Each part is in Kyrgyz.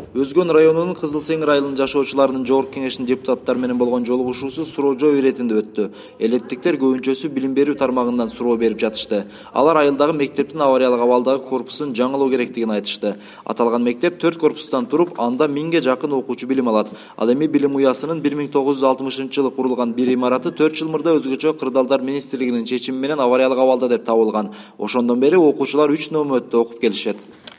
Өзгөн районунун Кызыл Сеңир айылынын жашоочуларынын Жогорку Кеңешинин депутаттары менен болгон жолугушуусу суроо жооп иретинде өттү. Электиктер көбүнчөсү билим берүү тармагынан суроо берип жатышты. Алар айылдагы мектептин авариялык абалдагы корпусун жаңылоо керектигин айтышты. Аталган мектеп 4 корпустан туруп, анда 1000ге жакын окуучу билим алат. Ал эми билим уясынын 1960-жылы курулган бир имараты 4 жыл мурда өзгөчө Кырдаалдар министрлигинин чечими менен авариялык абалда деп табылган. Ошондон бери окуучулар 3 нөмөттө окуп келишет.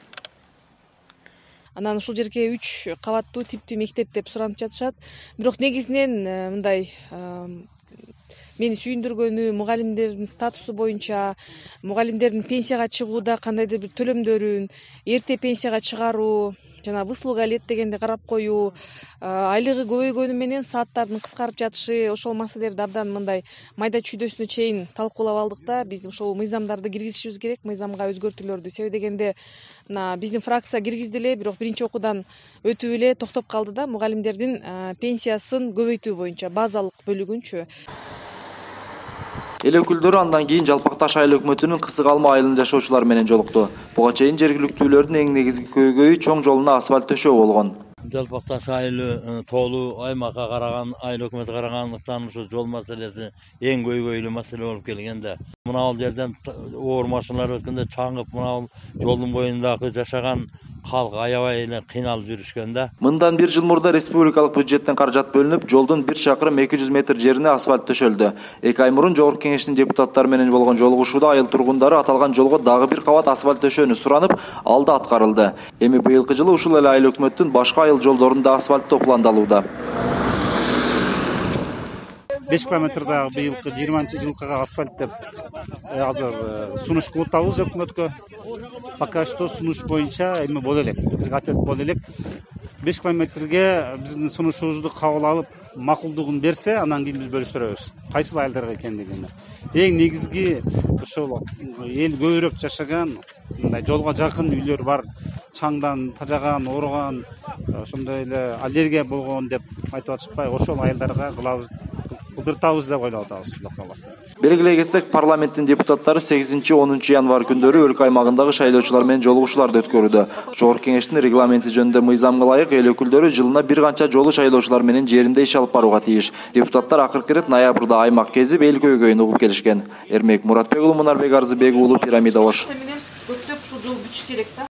Анан ушул жерге 3 кабаттуу типтүү мектеп деп суранып жатышат. Бирок негизинен мындай мени сүйүндүргөнү мугалимдердин статусу боюнча, мугалимдердин пенсияга чыгууда кандайдыр бир төлөмдөрүн эрте пенсияга чыгаруу, жана выслуга лет дегенди карап коюу, айлыгы көбөйгөнү менен сааттардын кыскарып жатышы, ошол маселелерди абдан мындай майда чүйдөсүнө чейин талкуулап алдык да. Биз ошол мыйзамдарды киргизишибиз керек, мыйзамга өзгөртүүлөрдү. Себеби дегенде биздин фракция киргизди эле, бирок биринчи окуудан өтүп эле токтоп калды да, мугалимдердин пенсиясын көбөйтүү боюнча базалык бөлүгүнчү. Эл өкүлдөрү андан кийин Жалпак Таш айыл өкмөтүнүн Кысык Алма айылынын жашоочулары менен жолукту. Буга чейин жергиликтүүлөрдүн эң негизги көйгөйү чоң жолуна асфальт төшөө болгон. Жалпак Таш айылы тоолуу аймакка караган, айыл өкмөтү карагандыктан ушу жол маселеси эң көйгөйлүү маселе болуп келген да. Мына бул жерден оор машиналар өткөндө чаңып, мына бул жолдун боюндагы жашаган халк аябай эле кыйналып жүрүшкөн да. Мындан 1 жыл мурда республикалык бюджеттен каражат бөлүнүп, жолдун 1 чакырым 200 метр жерине асфальт төшөлдү. 2 ай мурун Жогорку Кеңештин депутаттары менен болгон жолугушууда айыл тургундары аталган жолго дагы 1 кабат асфальт төшөөнү суранып, ал да аткарылды. Эми быйылкы жылы ушул эле айыл өкмөттүн башка айыл жолдорунда асфальттоо пландалууда. 5 километрдагы быйылкы 20-жылкыга асфальт деп азыр сунуш кылып атабыз өкмөткө. Пока что сунуш боюнча эми боло элек, бизге ответ боло элек. 5 километрге биздин сунушубузду кабыл алып, макулдугун берсе, анан кийин биз бөлүштүрөбүз. Кайсыл айылдарга экендигин. Эң негизги ошол эл көбүрөөк жашаган, мындай жолго жакын үйлөр бар, чаңдан тажаган, ооруган, ошондой эле аллергия болгон деп айтып атышпай, ошол айылдарга кылдыртабыз деп ойлоп атабыз, Кудай кааласа. Белгилей кетсек, парламенттин депутаттары 8-10 январь күндөрү өлкө аймагындагы шайлоочулар менен жолугушууларды өткөрүүдө. Жогорку Кеңештин регламенти жөнүндө мыйзамга ылайык эл өкүлдөрү жылына бир канча жолу шайлоочулар менен жеринде иш алып барууга тийиш. Депутаттар акыркы ирет ноябрда аймак кезип эл көйгөйүн угуп келишкен. Эрмек Муратбек уулу, Мунарбек Арзыбек уулу, Пирамида Ош. Көптөп ушул жол бүтүш керек да.